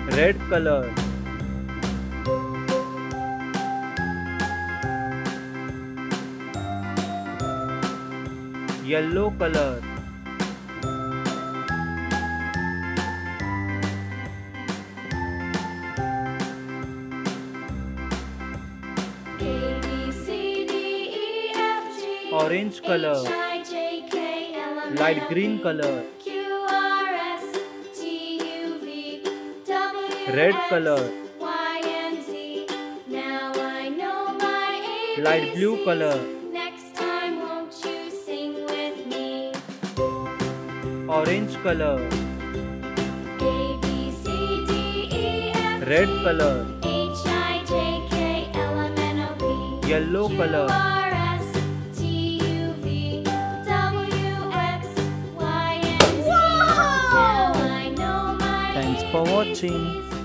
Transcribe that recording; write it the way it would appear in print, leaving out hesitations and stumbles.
red color, yellow color, orange color, light green color, red color, light blue color, orange color, red color, yellow color. Thanks for watching.